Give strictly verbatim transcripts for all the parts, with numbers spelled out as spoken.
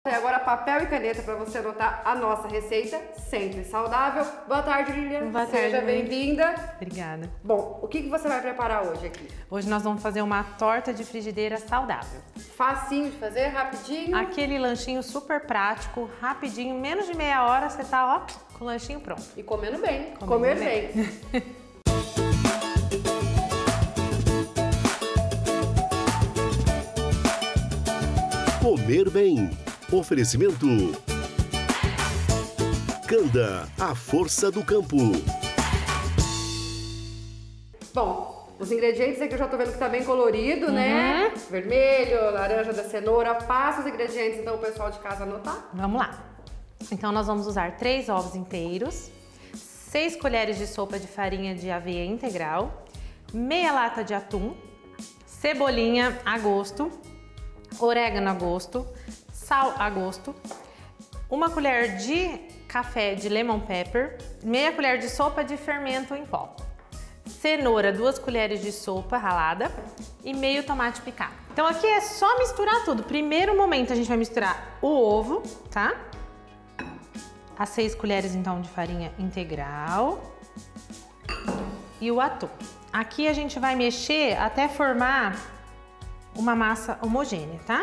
E agora papel e caneta para você anotar a nossa receita, sempre saudável. Boa tarde, Lilian. Boa tarde. Seja bem-vinda. Obrigada. Bom, o que que você vai preparar hoje aqui? Hoje nós vamos fazer uma torta de frigideira saudável. Facinho de fazer, rapidinho. Aquele lanchinho super prático, rapidinho, menos de meia hora você tá, ó, com o lanchinho pronto. E comendo bem, Comendo comer bem. bem. Comer bem. Oferecimento Canda, a força do campo. Bom, os ingredientes aqui eu já tô vendo que tá bem colorido, Uhum. né? Vermelho, laranja da cenoura. Passa os ingredientes então o pessoal de casa anotar. Vamos lá. Então nós vamos usar três ovos inteiros, seis colheres de sopa de farinha de aveia integral, meia lata de atum, cebolinha a gosto, orégano a gosto, sal a gosto, uma colher de café de lemon pepper, meia colher de sopa de fermento em pó, cenoura, duas colheres de sopa ralada e meio tomate picado. Então aqui é só misturar tudo. Primeiro momento a gente vai misturar o ovo, tá? As seis colheres então de farinha integral e o atum. Aqui a gente vai mexer até formar uma massa homogênea, tá?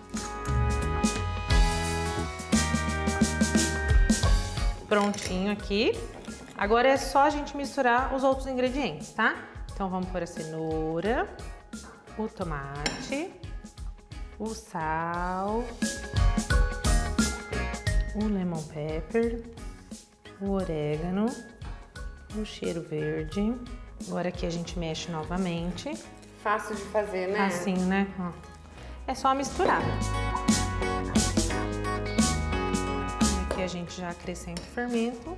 Prontinho aqui. Agora é só a gente misturar os outros ingredientes, tá? Então vamos pôr a cenoura, o tomate, o sal, o lemon pepper, o orégano, o cheiro verde. Agora aqui a gente mexe novamente. Fácil de fazer, né? Assim, né? Ó. É só misturar. E aqui a gente já acrescenta o fermento.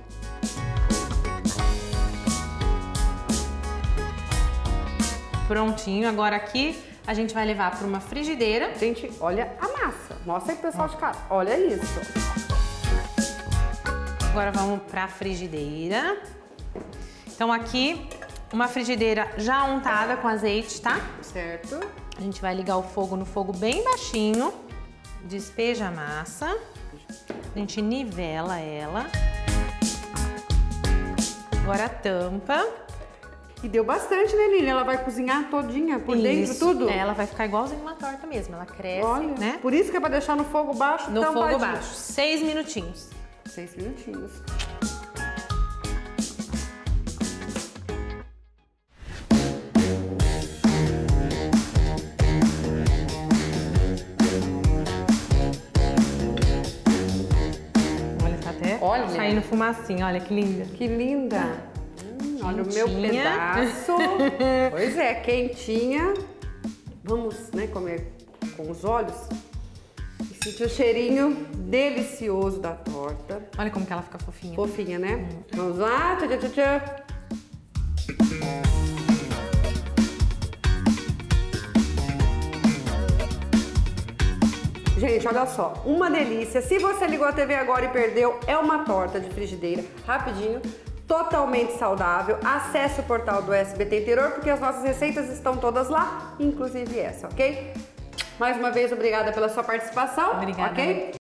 Prontinho. Agora aqui a gente vai levar para uma frigideira. Gente, olha a massa. Mostra aí pro pessoal de casa. Olha isso. Agora vamos para a frigideira. Então aqui uma frigideira já untada com azeite, tá? Certo. A gente vai ligar o fogo no fogo bem baixinho, despeja a massa, a gente nivela ela, agora tampa. E deu bastante, né, Lilian? Ela vai cozinhar todinha por dentro, Isso. tudo? Ela vai ficar igualzinho uma torta mesmo, ela cresce, Olha, né? por isso que é pra deixar no fogo baixo, No tampadinho. fogo baixo, seis minutinhos. Seis minutinhos. Olha, saindo fumacinha, olha que linda. Que linda. Hum, olha o meu pedaço. Pois é, quentinha. Vamos, né, comer com os olhos e sentir o cheirinho delicioso da torta. Olha como que ela fica fofinha. Fofinha, né? Hum. Vamos lá. Tchau, tchau, tchau. Gente, olha só, uma delícia. Se você ligou a T V agora e perdeu, é uma torta de frigideira, rapidinho, totalmente saudável. Acesse o portal do S B T Interior, porque as nossas receitas estão todas lá, inclusive essa, ok? Mais uma vez, obrigada pela sua participação, Obrigada. ok?